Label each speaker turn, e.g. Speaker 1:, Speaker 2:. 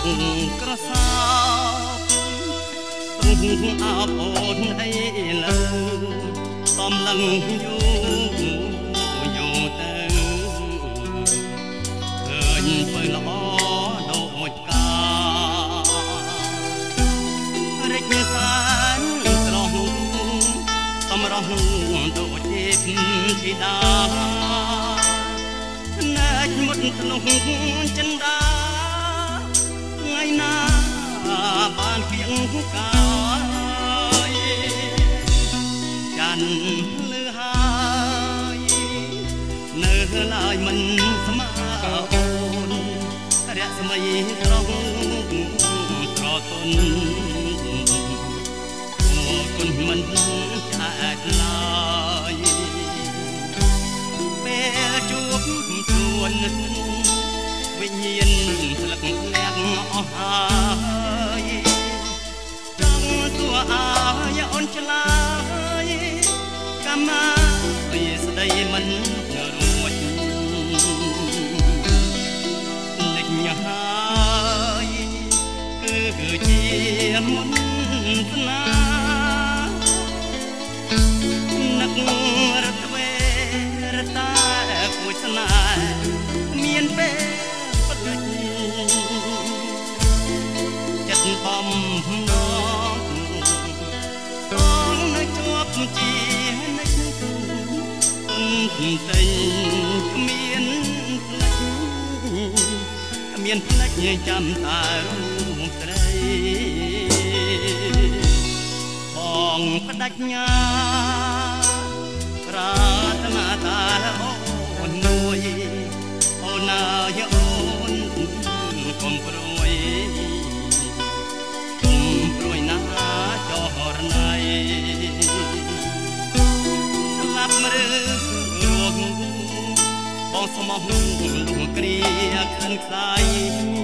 Speaker 1: ក្រសោបទុំអោបអូនអីលើសំឡឹងយូយូទៅឃើញធ្វើល្អដូចការិចសានស្រស់សម្រស់ដូចទេពធីតាណែចមុតធ្លុះចិន្តាថ្ងៃណាបានគៀងកាយចាន់លឺហើយនៅឡើយមិនស្មើអូនរស្មីត្រង់ត្រទន់អូគុណមិនឆ្អែតឡើយពេលជួបខ្លួនវិញ្ញាណស្លឹកលាក់អស់ហើយចង់សួរអាយអូនឆ្លើយកាមាស្ដីមិនរួចនិញហើយគឺជាមុនស្នានឹករត់វេរតាគួចស្នេហ៍មានពេលបដិចិត្តបំណងអងនៅជាប់ជានិចទុនតែគ្មានផ្លេចគ្មានផ្លេចចាំតែរូបស្រីបងផ្ដាច់ញាប្រាថ្នាតែអូននួយអូនណាយអូនកុំព្រួយកុំព្រួយណាចោរណៃស្លាប់ឬរងបងស្មោះលងគ្រាក្លិនខ្សែ